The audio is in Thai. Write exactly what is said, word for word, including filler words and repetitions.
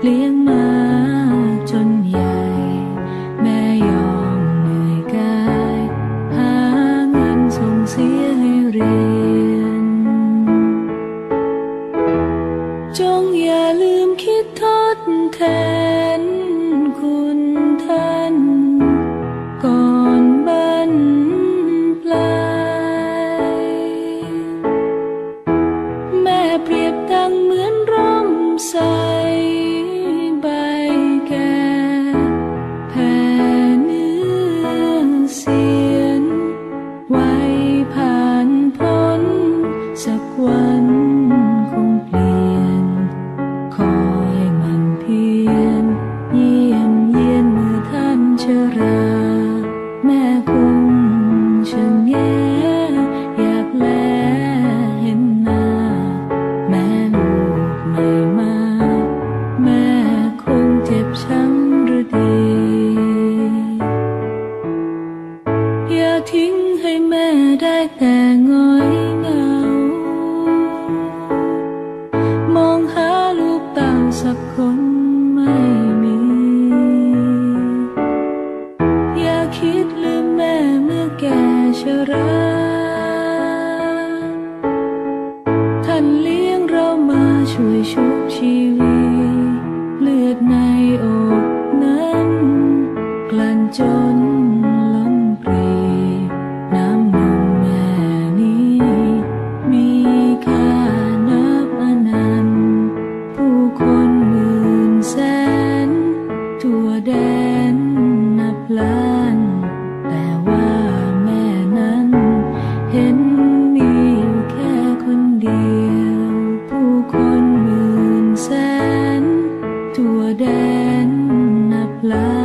เลี้ยงมาจนใหญ่แม่ยอมเหนื่อยกายหาเงินส่งเสียให้เรียนจงอย่าลืมคิดทดแทนคุณท่านก่อนบรรปลายแม่เปรียบดังเหมือนร่มใสใบแก่แผ่เนื้อเสียนไว้ผ่านพ้นสักวันคงเปลี่ยนคอยมันเพียรเยี่ยมเยียนเมื่อท่านชราแม่คงชะแงอยากแลเห็นหน้าแม่ลูกไม่มาแม่คงเจ็บช้ำหรือดีอย่าทิ้งให้แม่ได้แต่ง้อยเหงามองหาลูกเต่าสักคนไม่มีอย่าคิดลืมแม่เมื่อแก่ชราท่านเลี้ยงเรามาช่วยชุบชีวิตเลือดในอกนั้นกลั่นจนล้นปรีน้ำนมแม่นี้มีค่านับอนันต์ผู้คนหมื่นแสนทั่วแดนนับล้านแต่ว่าแม่นั้นเห็นมีอยู่แค่คนเดียวผู้คนหมื่นแสนทั่วแดนนับล้าน